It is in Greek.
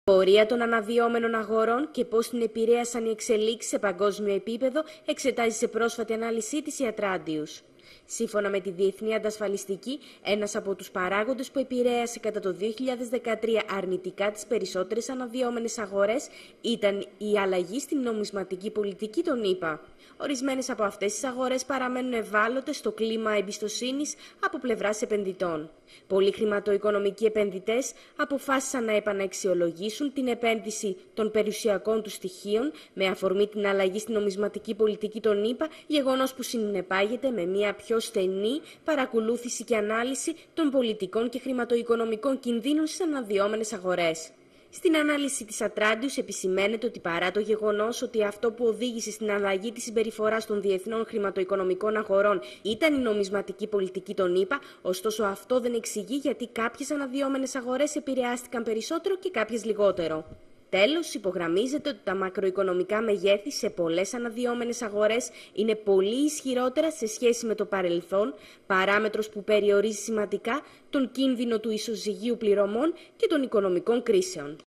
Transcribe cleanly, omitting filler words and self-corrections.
Πορεία των αναδυόμενων αγορών και πώς την επηρέασαν οι εξελίξεις σε παγκόσμιο επίπεδο εξετάζει σε πρόσφατη ανάλυση της η Atlantius. Σύμφωνα με τη Διεθνή Αντασφαλιστική, ένας από τους παράγοντες που επηρέασε κατά το 2013 αρνητικά τις περισσότερες αναδυόμενες αγορές ήταν η αλλαγή στην νομισματική πολιτική των ΗΠΑ. Ορισμένες από αυτές τις αγορές παραμένουν ευάλωτες στο κλίμα εμπιστοσύνης από πλευράς επενδυτών. Πολλοί χρηματοοικονομικοί επενδυτές αποφάσισαν να επαναξιολογήσουν την επένδυση των περιουσιακών τους στοιχείων με αφορμή την αλλαγή στην νομισματική πολιτική των ΗΠΑ, γεγονός που συνεπάγεται με μια πιο στενή παρακολούθηση και ανάλυση των πολιτικών και χρηματοοικονομικών κινδύνων στις αναδυόμενες αγορές. Στην ανάλυση της Atlantius επισημαίνεται ότι παρά το γεγονός ότι αυτό που οδήγησε στην αλλαγή της συμπεριφοράς των διεθνών χρηματοοικονομικών αγορών ήταν η νομισματική πολιτική των ΗΠΑ, ωστόσο αυτό δεν εξηγεί γιατί κάποιες αναδυόμενες αγορές επηρεάστηκαν περισσότερο και κάποιες λιγότερο. Τέλος, υπογραμμίζεται ότι τα μακροοικονομικά μεγέθη σε πολλές αναδυόμενες αγορές είναι πολύ ισχυρότερα σε σχέση με το παρελθόν, παράμετρος που περιορίζει σημαντικά τον κίνδυνο του ισοζυγίου πληρωμών και των οικονομικών κρίσεων.